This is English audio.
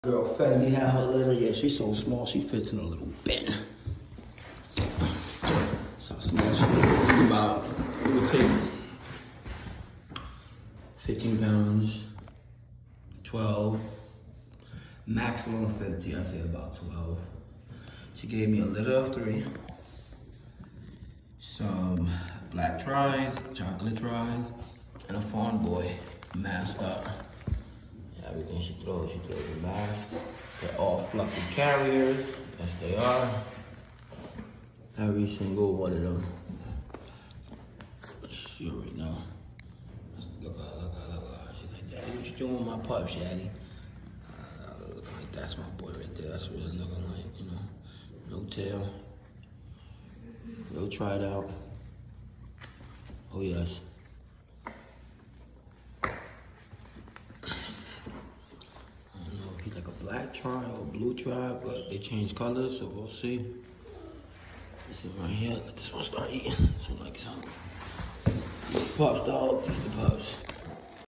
Girl, Fendi had her litter. Yeah, she's so small, she fits in a little bin. That's how small she is. About, it would take 15 pounds, 12, maximum 50, I say about 12. She gave me a litter of 3. Some black tries, chocolate tries, and a fawn boy masked up. Everything she throws a mask. They're all fluffy carriers. Yes, they are. Every single one of them. She already know. Look at her. She's like, Daddy, what you doing with my pup, Shaddy? Look like that's my boy right there. That's what it's looking like, you know. No tail. Go try it out. Oh, yes. He's like a black tri or blue tri, but they change colors, so we'll see. This is right here. Let this one start eating. This one like something. Pups, dog. These the pups.